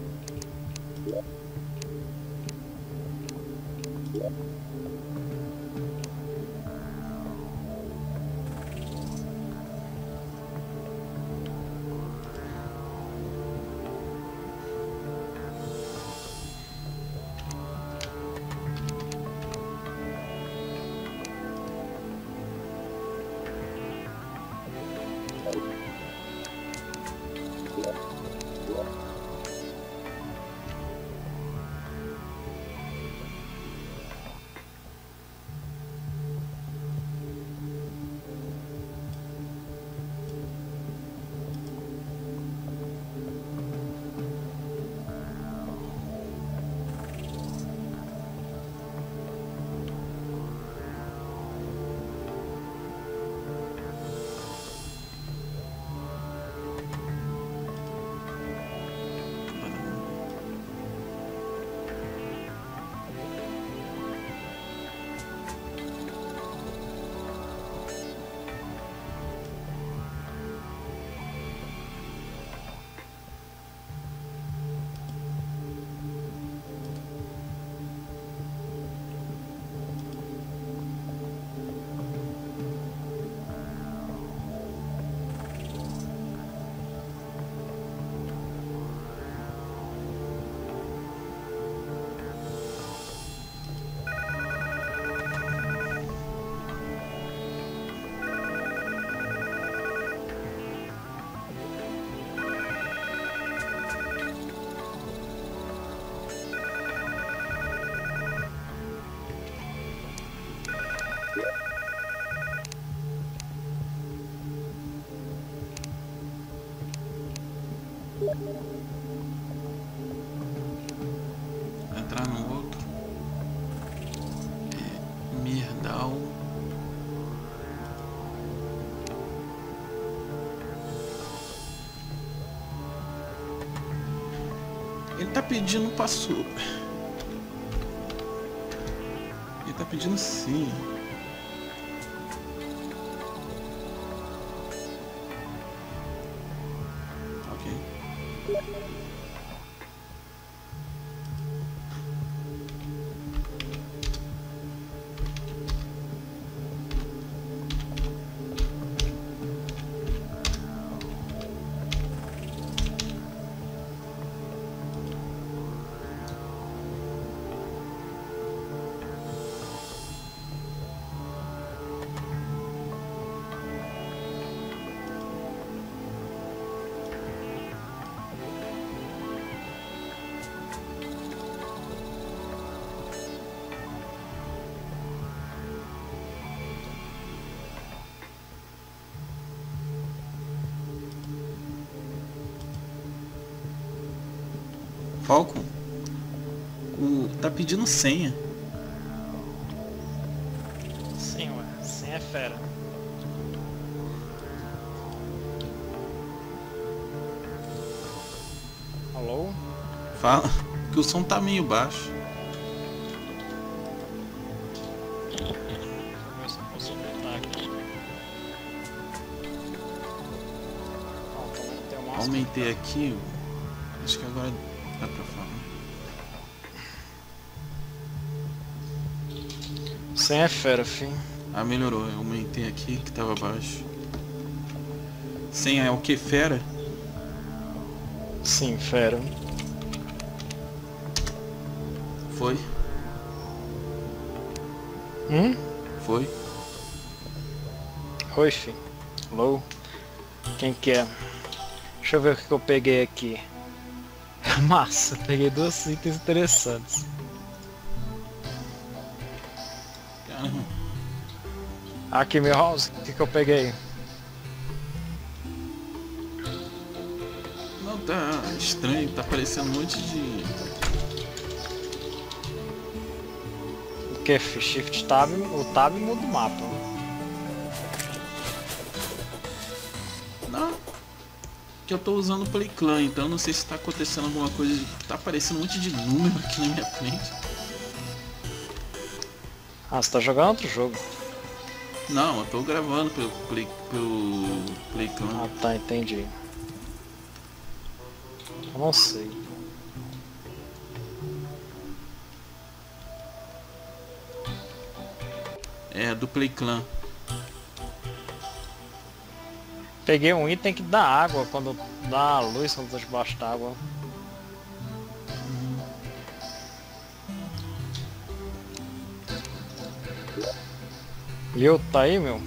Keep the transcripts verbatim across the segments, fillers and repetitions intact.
Entrar no outro. É, Mirdal. Ele tá pedindo passou. Ele tá pedindo sim. Falcon, o, tá pedindo senha. Sim, ué. Senha é fera. Alô? Fala, que o som tá meio baixo. Deixa eu ver se eu posso aumentar aqui. Ó, tô vendo que tem o máximo. Aumentei aqui, acho que agora dá pra falar. Senha é fera, fim. Ah, melhorou, eu aumentei aqui que tava baixo. Senha é o que? Fera? Sim, fera. Foi? Hum? Foi? Oi, fim. Alô? Quem que é? Deixa eu ver o que eu peguei aqui. Massa, peguei dois itens interessantes. Caramba. Aqui, meu house, o que que eu peguei? Não, tá estranho, tá aparecendo um monte de... O que? Shift Tab, o Tab muda o mapa. Não, que eu tô usando o Playclan, então não sei se tá acontecendo alguma coisa de... Tá aparecendo um monte de número aqui na minha frente. Ah, você tá jogando outro jogo. Não, eu tô gravando pelo Play, pelo Playclan. Ah, tá, entendi. Eu não sei. do Play Clan. Peguei um item que dá água quando dá luz quando tá debaixo d'água. Viu? Tá aí, meu?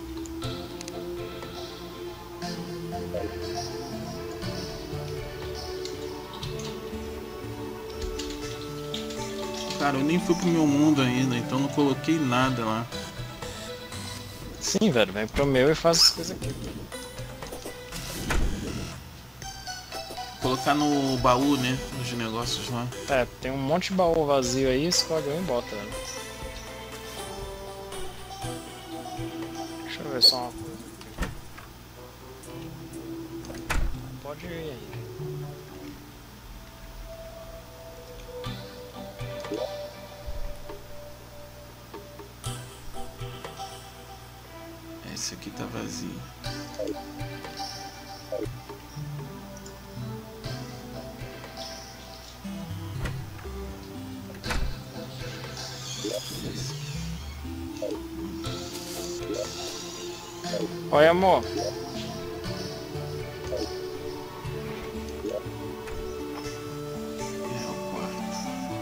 Cara, eu nem fui pro meu mundo ainda, então não coloquei nada lá. Sim, velho, vem pro meu e faz as coisas aqui. Colocar no baú, né? Os negócios lá. É, tem um monte de baú vazio aí, escolhe um e bota, velho. Deixa eu ver só uma coisa. Pode ir aí. Esse aqui tá vazio. Oi, amor. É o quarto.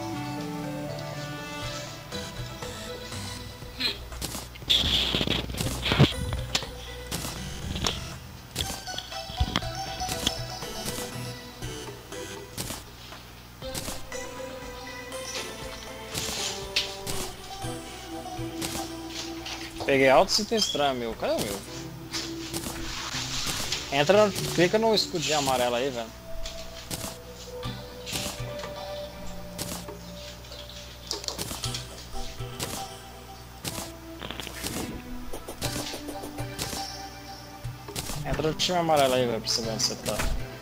Peguei alto item estranho, meu. Cadê o meu? Entra, clica no escudinho amarelo aí, velho. Entra no time amarelo aí, velho, pra você ver onde você tá.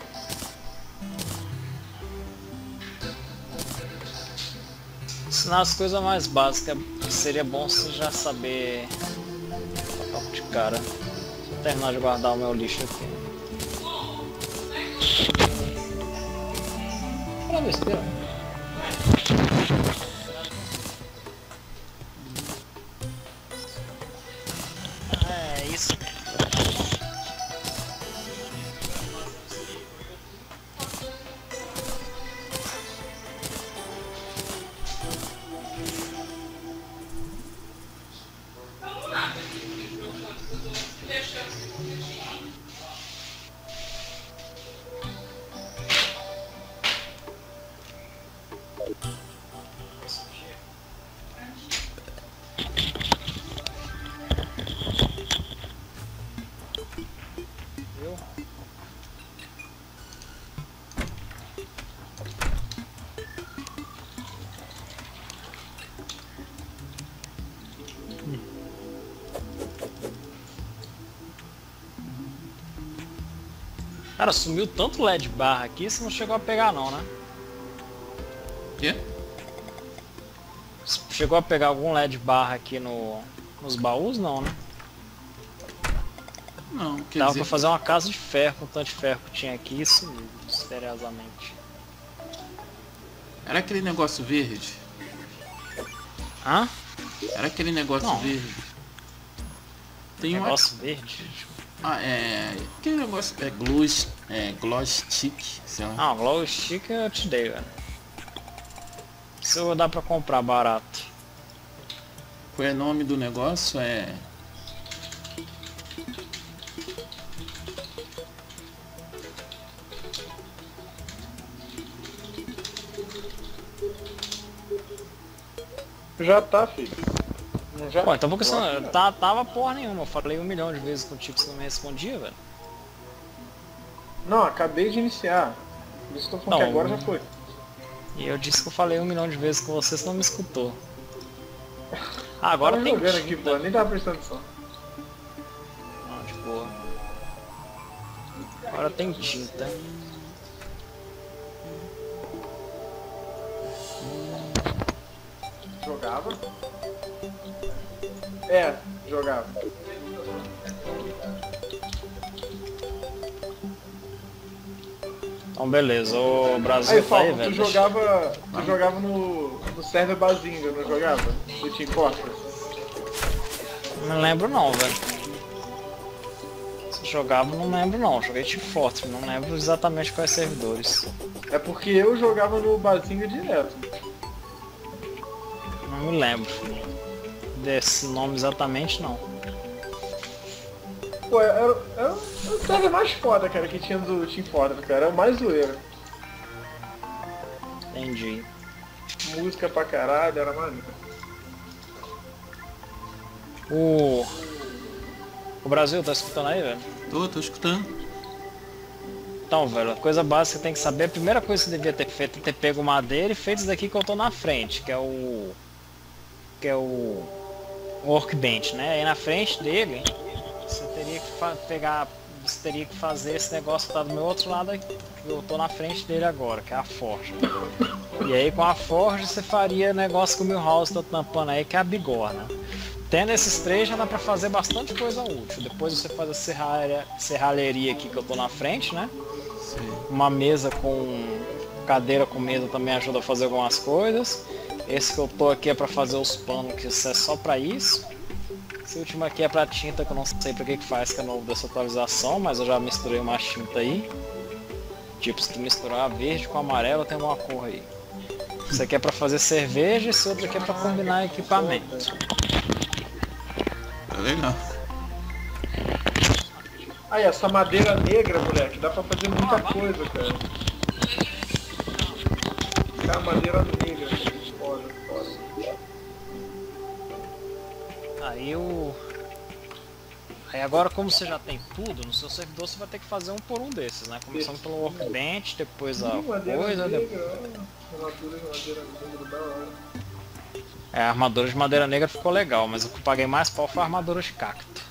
Ensinar as coisas mais básicas, que seria bom você já saber logo de cara. Vou terminar de guardar o meu lixo aqui. Olha a besteira. É isso mesmo. Viu? Cara, sumiu tanto L E D barra aqui, você não chegou a pegar não, né? Quê? Chegou a pegar algum L E D barra aqui no, nos baús, não, né? Não, quer Dava dizer... pra fazer uma casa de ferro com tanto de ferro que tinha aqui e sumiu, misteriosamente. Era aquele negócio verde? Hã? Era aquele negócio Não. verde. Tem um... Negócio verde? Ah, é... Aquele negócio... É glow... É glow stick, sei lá. Não, glow stick eu te dei, velho. Isso dá pra comprar barato. Qual é o nome do negócio? É... Já tá, filho. Não já? Pô, então por que você não... Tá, tava porra nenhuma, eu falei um milhão de vezes contigo que você não me respondia, velho. Não, acabei de iniciar. Por isso que eu tô falando Não, que agora já foi. E eu disse que eu falei um milhão de vezes com você, você não me escutou. Ah, agora Tava tem jogando tinta. aqui, pô, nem tava prestando atenção. Ah, de boa. Agora tem tinta. Jogava? É, jogava. Então beleza, o Brasil Aí, tá aí, Falco, tu velho. jogava. Tu jogava no. no server Bazinga, não jogava? Do Team Fortress? Não lembro não, velho. Se eu jogava, não lembro não. Joguei Team Fortress, não lembro exatamente quais servidores. É porque eu jogava no Bazinga direto. Não me lembro desse nome exatamente não. Pô, era, era o server mais foda, cara, que tinha do Team Fortress, cara. Era o mais zoeiro. Entendi. Música pra caralho, era maneiro. O... O Brasil, tá escutando aí, velho? Tô, tô escutando. Então, velho, a coisa básica que você tem que saber, a primeira coisa que você devia ter feito é ter pego madeira e feito isso daqui que eu tô na frente, que é o... que é o... workbench, né? Aí na frente dele, você teria que pegar... você teria que fazer esse negócio que tá do meu outro lado aqui, que eu tô na frente dele agora, que é a forja. E aí com a forja você faria negócio que o Milhouse tá tampando aí, que é a bigorna. Tendo esses três já dá pra fazer bastante coisa útil. Depois você faz a serralha, serralheria aqui que eu tô na frente, né? Sim. Uma mesa com... cadeira com mesa também ajuda a fazer algumas coisas. Esse que eu tô aqui é pra fazer os panos, que isso é só pra isso. Esse último aqui é pra tinta, que eu não sei pra que que faz, que é novo dessa atualização, mas eu já misturei uma tinta aí. Tipo, se tu misturar verde com amarelo, tem uma cor aí. Esse aqui é pra fazer cerveja, esse outro aqui é pra combinar equipamento. Tá legal. Aí, essa madeira negra, moleque, dá pra fazer muita coisa, cara. Cara, madeira negra, foda, foda. Aí o... Aí agora, como você já tem tudo, no seu servidor você vai ter que fazer um por um desses, né? Começando pelo workbench, depois a Ih, madeira coisa... negra, depois... ó. Armadura de madeira negra, da hora. É, a armadura de madeira negra ficou legal, mas o que eu paguei mais pau foi a armadura de cacto.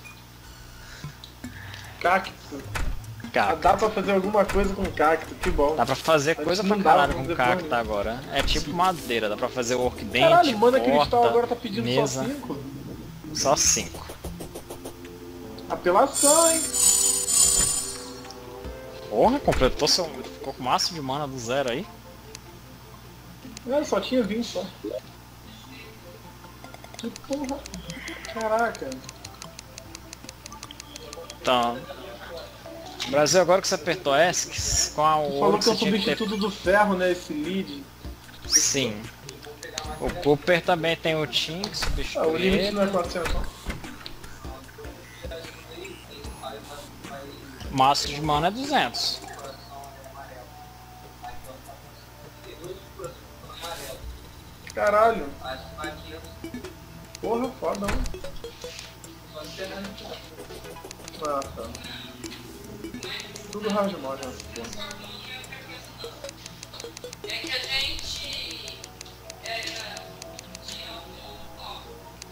Cacto. Ah, Cacto. dá pra fazer alguma coisa com cacto, que bom. Dá pra fazer Antes coisa não pra dava, caralho vamos com dizer, cacto pra mim. agora. É tipo madeira, dá pra fazer workbench, Caralho, Mana porta, Cristal agora tá pedindo mesa, só cinco? só cinco. Apelação, hein? Porra, completou seu... ficou com máximo de mana do zero aí. É, só tinha vinte só. Que porra. Caraca. Então... Brasil, agora que você apertou S, com a Tu ouro falou que que você é o tinha que ter... substituto do ferro, né? Esse lead. Sim. O Cooper também tem o Team que Ah, o substitui limite ele. não é quatrocentos, não. O máximo de mana é duzentos. Caralho. Porra, foda, não. Ah, tá. Tudo hard mod, né? Porra. É que a gente é, tinha um ó,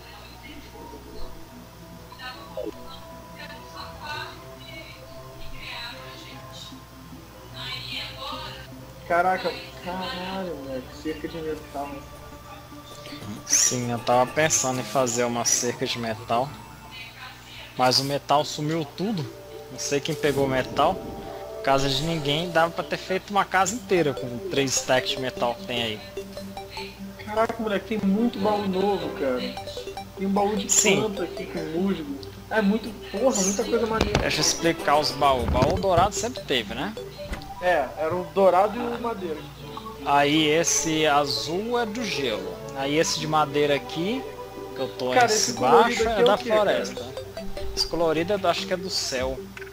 essa parte que criaram a gente. Aí agora. Caraca, caralho, moleque. Cerca de metal. Sim, eu tava pensando em fazer uma cerca de metal. Mas o metal sumiu tudo. Não sei quem pegou o metal. Casa de ninguém, dava pra ter feito uma casa inteira com três stacks de metal que tem aí. Caraca, moleque, tem muito baú novo, cara. Tem um baú de Sim. planta aqui com musgo. É muito, porra, muita coisa maneira. Deixa eu explicar os baús. Baú dourado sempre teve, né? É, era o dourado e o madeira. Aí esse azul é do gelo. Aí esse de madeira aqui, que eu tô Cara, em esse baixo, colorido aqui é é da o quê, floresta. Esse colorido eu acho que é do céu.